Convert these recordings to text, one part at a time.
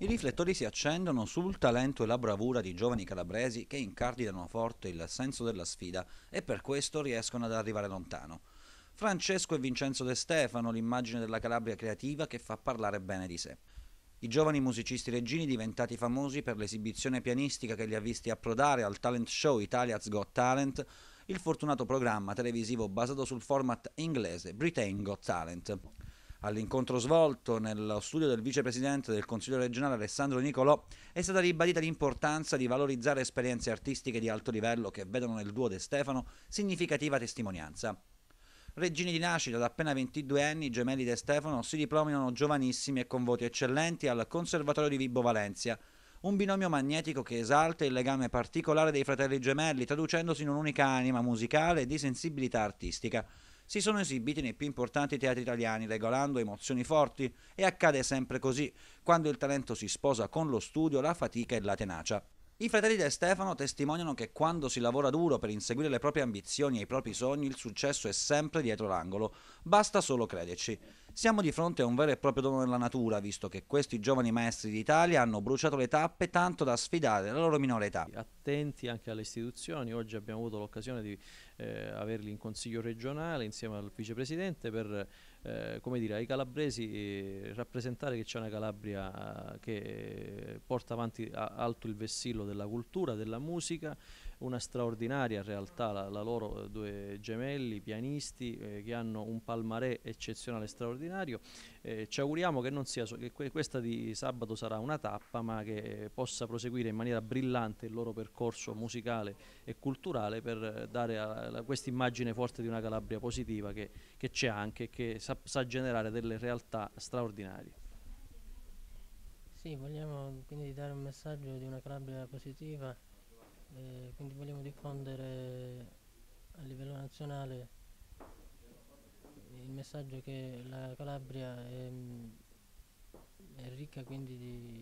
I riflettori si accendono sul talento e la bravura di giovani calabresi che incardinano forte il senso della sfida e per questo riescono ad arrivare lontano. Francesco e Vincenzo De Stefano, l'immagine della Calabria creativa che fa parlare bene di sé. I giovani musicisti reggini diventati famosi per l'esibizione pianistica che li ha visti approdare al talent show Italia's Got Talent, il fortunato programma televisivo basato sul format inglese Britain Got Talent. All'incontro svolto nello studio del vicepresidente del Consiglio regionale Alessandro Nicolò è stata ribadita l'importanza di valorizzare esperienze artistiche di alto livello che vedono nel duo De Stefano significativa testimonianza. Reggini di nascita, da appena 22 anni, i gemelli De Stefano si diplomano giovanissimi e con voti eccellenti al Conservatorio di Vibo Valencia, un binomio magnetico che esalta il legame particolare dei fratelli gemelli, traducendosi in un'unica anima musicale e di sensibilità artistica. Si sono esibiti nei più importanti teatri italiani, regolando emozioni forti, e accade sempre così, quando il talento si sposa con lo studio, la fatica e la tenacia. I fratelli De Stefano testimoniano che quando si lavora duro per inseguire le proprie ambizioni e i propri sogni, il successo è sempre dietro l'angolo. Basta solo crederci. Siamo di fronte a un vero e proprio dono della natura, visto che questi giovani maestri d'Italia hanno bruciato le tappe tanto da sfidare la loro minore età. Attenti anche alle istituzioni. Oggi abbiamo avuto l'occasione di averli in consiglio regionale insieme al vicepresidente per come dire, ai calabresi rappresentare che c'è una Calabria che porta avanti alto il vessillo della cultura, della musica, una straordinaria realtà, la loro due gemelli pianisti che hanno un palmarès eccezionale straordinario. Ci auguriamo che non sia che questa di sabato sarà una tappa, ma che possa proseguire in maniera brillante il loro percorso musicale e culturale per dare a questa immagine forte di una Calabria positiva che c'è anche e che sa generare delle realtà straordinarie. Sì, vogliamo quindi dare un messaggio di una Calabria positiva, quindi vogliamo diffondere a livello nazionale il messaggio che la Calabria è ricca quindi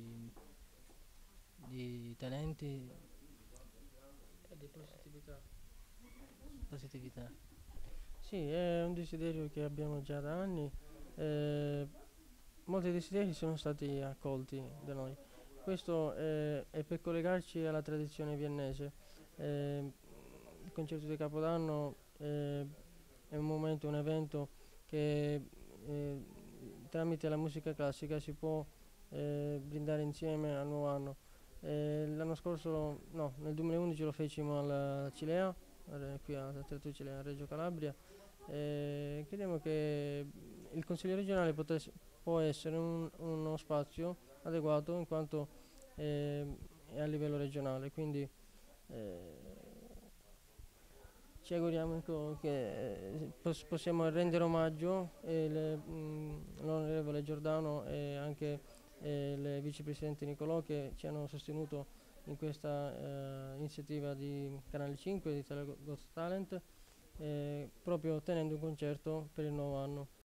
di talenti e di positività. Positività. Sì, è un desiderio che abbiamo già da anni. eh, Molti desideri sono stati accolti da noi. Questo è per collegarci alla tradizione viennese. Il concerto di Capodanno è un momento, un evento che eh, tramite la musica classica si può brindare insieme al nuovo anno. L'anno scorso, no, nel 2011 lo fecimo alla Cilea, qui al Teatro Cilea a Reggio Calabria. Crediamo che il Consiglio regionale può essere uno spazio adeguato in quanto è a livello regionale, quindi eh, ci auguriamo ecco, che possiamo rendere omaggio l'onorevole Giordano e anche il vicepresidente Nicolò che ci hanno sostenuto in questa iniziativa di Canale 5 di Italia Got Talent, proprio tenendo un concerto per il nuovo anno.